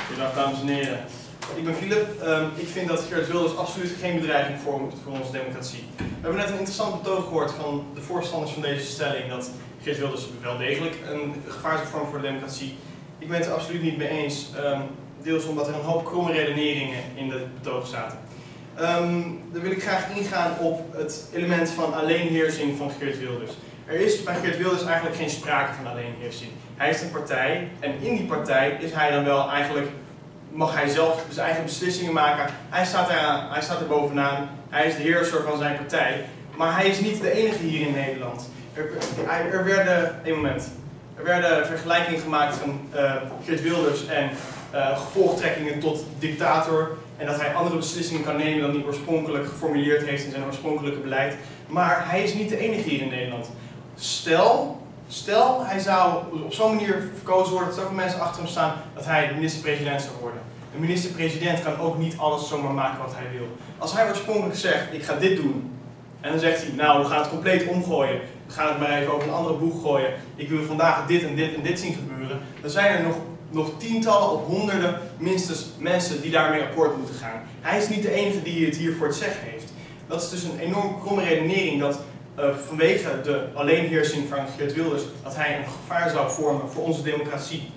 Goedendag dames en heren. Ik ben Philip. Ik vind dat Geert Wilders absoluut geen bedreiging vormt voor onze democratie. We hebben net een interessant betoog gehoord van de voorstanders van deze stelling dat Geert Wilders wel degelijk een gevaar zou vormen voor de democratie. Ik ben het er absoluut niet mee eens. Deels omdat er een hoop kromme redeneringen in het betoog zaten. Dan wil ik graag ingaan op het element van alleenheersing van Geert Wilders. Er is bij Geert Wilders eigenlijk geen sprake van alleenheersing. Hij heeft een partij en in die partij is hij dan wel eigenlijk, mag hij zelf zijn eigen beslissingen maken. Hij staat er bovenaan, hij is de heerser van zijn partij. Maar hij is niet de enige hier in Nederland. Er werden vergelijkingen gemaakt van Geert Wilders en gevolgtrekkingen tot dictator. En dat hij andere beslissingen kan nemen dan hij oorspronkelijk geformuleerd heeft in zijn oorspronkelijke beleid. Maar hij is niet de enige hier in Nederland. Stel hij zou op zo'n manier verkozen worden dat zoveel mensen achter hem staan dat hij minister-president zou worden. Een minister-president kan ook niet alles zomaar maken wat hij wil. Als hij oorspronkelijk zegt, ik ga dit doen. En dan zegt hij, nou we gaan het compleet omgooien. We gaan het maar even over een andere boeg gooien. Ik wil vandaag dit en dit en dit zien gebeuren. Dan zijn er nog tientallen of honderden minstens mensen die daarmee akkoord moeten gaan. Hij is niet de enige die het hier voor het zeggen heeft. Dat is dus een enorm kromme redenering dat vanwege de alleenheersing van Geert Wilders dat hij een gevaar zou vormen voor onze democratie.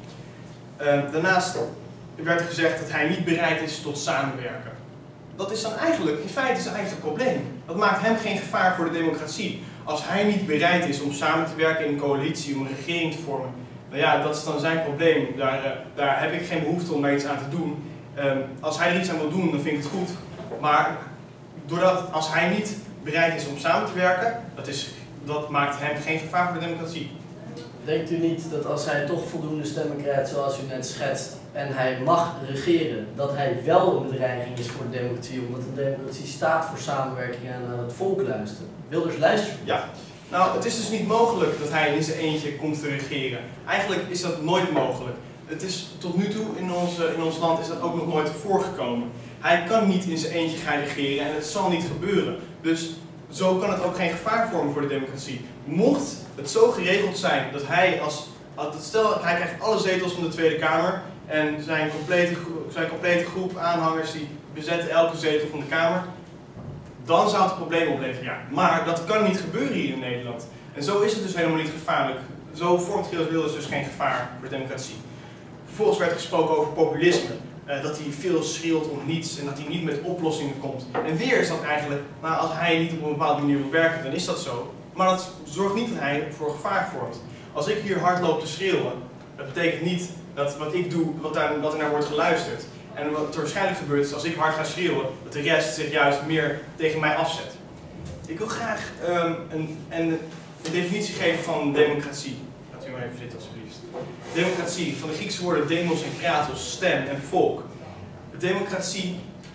Daarnaast werd er gezegd dat hij niet bereid is tot samenwerken. Dat is dan eigenlijk, in feite zijn eigen probleem. Dat maakt hem geen gevaar voor de democratie. Als hij niet bereid is om samen te werken in een coalitie, om een regering te vormen, nou ja, dat is dan zijn probleem. Daar heb ik geen behoefte om daar iets aan te doen. Als hij er iets aan wil doen, dan vind ik het goed. Maar doordat als hij niet bereid is om samen te werken, dat maakt hem geen gevaar voor de democratie. Denkt u niet dat als hij toch voldoende stemmen krijgt zoals u net schetst en hij mag regeren, dat hij wel een bedreiging is voor de democratie, omdat de democratie staat voor samenwerking en aan het volk luisteren? Wilders luistert. Ja. Nou, het is dus niet mogelijk dat hij in zijn eentje komt te regeren. Eigenlijk is dat nooit mogelijk. Het is tot nu toe in ons land is dat ook nog nooit voorgekomen. Hij kan niet in zijn eentje gaan regeren en het zal niet gebeuren. Dus zo kan het ook geen gevaar vormen voor de democratie. Mocht het zo geregeld zijn dat hij stel hij krijgt alle zetels van de Tweede Kamer en zijn complete groep aanhangers die bezetten elke zetel van de Kamer, dan zou het een probleem opleveren, ja. Maar dat kan niet gebeuren hier in Nederland. En zo is het dus helemaal niet gevaarlijk. Zo vormt Geert Wilders dus geen gevaar voor de democratie. Vervolgens werd gesproken over populisme. Dat hij veel schreeuwt om niets en dat hij niet met oplossingen komt. En weer is dat eigenlijk, nou, als hij niet op een bepaalde manier wil werken, dan is dat zo. Maar dat zorgt niet dat hij voor gevaar vormt. Als ik hier hard loop te schreeuwen, dat betekent niet dat wat ik doe, dat er naar wordt geluisterd. En wat er waarschijnlijk gebeurt is, als ik hard ga schreeuwen, dat de rest zich juist meer tegen mij afzet. Ik wil graag een definitie geven van democratie. Laat u maar even zitten alsjeblieft. Democratie, van de Griekse woorden demos en kratos, stem en volk. De democratie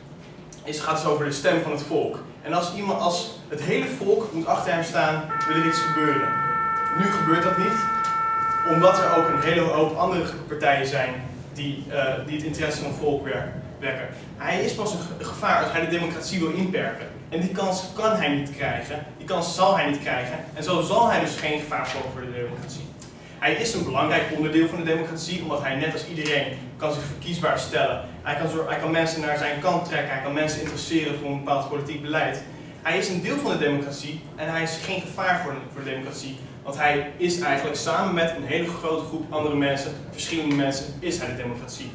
gaat dus over de stem van het volk. En als het hele volk moet achter hem staan, wil er iets gebeuren. Nu gebeurt dat niet, omdat er ook een hele hoop andere partijen zijn die het interesse van het volk wekken. Hij is pas een gevaar als hij de democratie wil inperken. En die kans kan hij niet krijgen, die kans zal hij niet krijgen. En zo zal hij dus geen gevaar vormen voor de democratie. Hij is een belangrijk onderdeel van de democratie, omdat hij net als iedereen kan zich verkiesbaar stellen. Hij kan mensen naar zijn kant trekken, hij kan mensen interesseren voor een bepaald politiek beleid. Hij is een deel van de democratie en hij is geen gevaar voor de democratie. Want hij is eigenlijk samen met een hele grote groep andere mensen, verschillende mensen, is hij de democratie.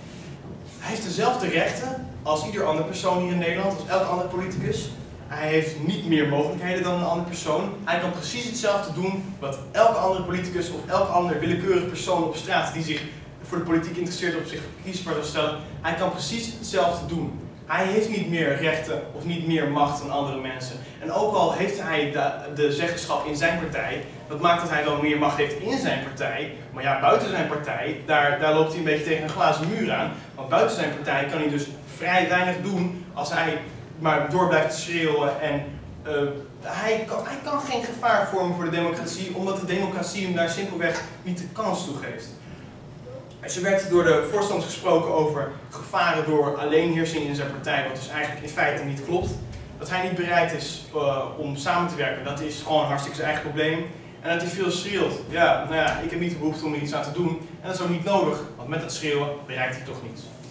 Hij heeft dezelfde rechten als ieder andere persoon hier in Nederland, als elke andere politicus. Hij heeft niet meer mogelijkheden dan een andere persoon. Hij kan precies hetzelfde doen wat elke andere politicus of elke andere willekeurige persoon op straat die zich voor de politiek interesseert of zich verkiesbaar wil stellen. Hij kan precies hetzelfde doen. Hij heeft niet meer rechten of niet meer macht dan andere mensen. En ook al heeft hij de zeggenschap in zijn partij, dat maakt dat hij wel meer macht heeft in zijn partij. Maar ja, buiten zijn partij, daar loopt hij een beetje tegen een glazen muur aan. Want buiten zijn partij kan hij dus vrij weinig doen als hij maar door blijft schreeuwen. En hij kan geen gevaar vormen voor de democratie, omdat de democratie hem daar simpelweg niet de kans toe geeft. Er werd door de voorstanders gesproken over gevaren door alleenheersing in zijn partij, wat dus eigenlijk in feite niet klopt. Dat hij niet bereid is om samen te werken, dat is gewoon hartstikke zijn eigen probleem. En dat hij veel schreeuwt. Ja, nou ja, ik heb niet de behoefte om er iets aan te doen. En dat is ook niet nodig, want met het schreeuwen bereikt hij toch niets.